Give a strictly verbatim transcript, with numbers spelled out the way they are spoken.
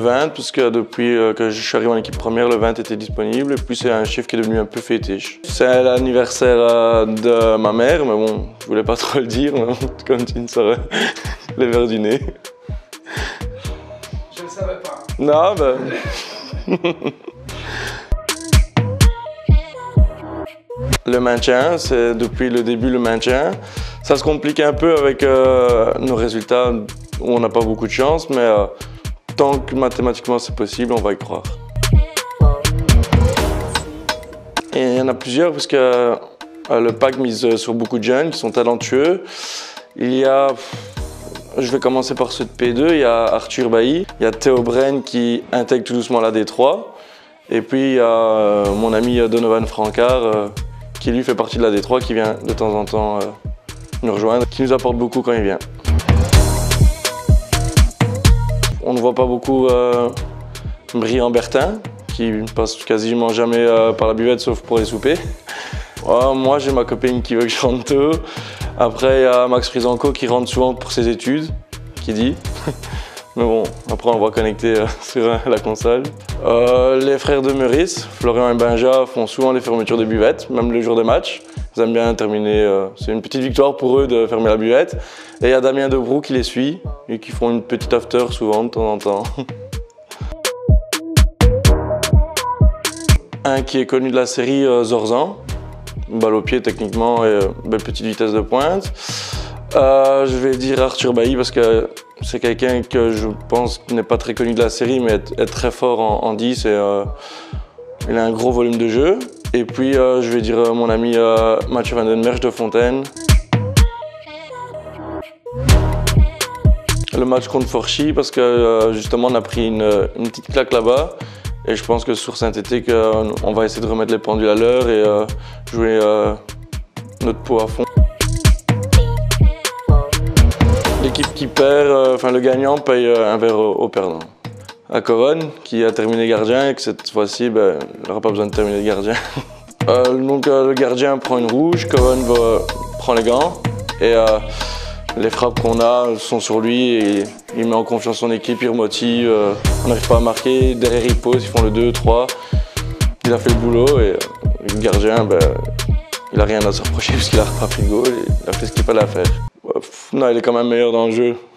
vingt, parce que depuis que je suis arrivé en équipe première, le vingt était disponible. Et puis c'est un chiffre qui est devenu un peu fétiche. C'est l'anniversaire de ma mère, mais bon, je voulais pas trop le dire, mais bon, comme tu ne saurais, les verres du nez. Je ne savais pas. Non, ben... Le maintien, c'est depuis le début le maintien. Ça se complique un peu avec euh, nos résultats où on n'a pas beaucoup de chance, mais euh, tant que mathématiquement c'est possible, on va y croire. Et il y en a plusieurs parce que euh, le pack mise sur beaucoup de jeunes qui sont talentueux. Il y a, je vais commencer par ceux de P deux, il y a Arthur Bailly, il y a Théo Brenne qui intègre tout doucement la D trois, et puis il y a euh, mon ami Donovan Francard euh, qui lui fait partie de la D trois, qui vient de temps en temps euh, nous rejoindre, qui nous apporte beaucoup quand il vient. On ne voit pas beaucoup euh, Brian Bertin, qui passe quasiment jamais euh, par la buvette sauf pour les soupers. Ouais, moi j'ai ma copine qui veut que je rentre tôt. Après il y a Max Frisanco qui rentre souvent pour ses études, qui dit. Mais bon, après on le voit connecté euh, sur euh, la console. Euh, les frères de Meurice, Florian et Benja, font souvent les fermetures de buvette, même le jour des matchs. Ils aiment bien terminer, euh, c'est une petite victoire pour eux de fermer la buvette. Et il y a Damien Debroux qui les suit et qui font une petite after souvent de temps en temps. Un qui est connu de la série, euh, Zorzan, balle au pied techniquement et euh, belle petite vitesse de pointe. Euh, je vais dire Arthur Bailly parce que c'est quelqu'un que je pense n'est pas très connu de la série, mais est, est très fort en, en dix et euh, il a un gros volume de jeu. Et puis euh, je vais dire euh, mon ami euh, Mathieu Van Den Merch de Fontaine. Le match contre Forchy parce que euh, justement on a pris une, une petite claque là-bas. Et je pense que sur Saint-Étienne, euh, on va essayer de remettre les pendules à l'heure et euh, jouer euh, notre peau à fond. L'équipe qui perd, enfin euh, le gagnant paye euh, un verre au, au perdant. À Coronne, qui a terminé gardien et que cette fois-ci, ben, il n'aura pas besoin de terminer gardien. euh, donc euh, le gardien prend une rouge, Coronne va, prend les gants et euh, les frappes qu'on a sont sur lui et il met en confiance son équipe, il remotive. Euh, on n'arrive pas à marquer, derrière il pose, ils font le deux trois. Il a fait le boulot et euh, le gardien, ben, il n'a rien à se reprocher puisqu'il a pas pris le goal et il a fait ce qu'il fallait faire. Non, il est quand même meilleur dans le jeu.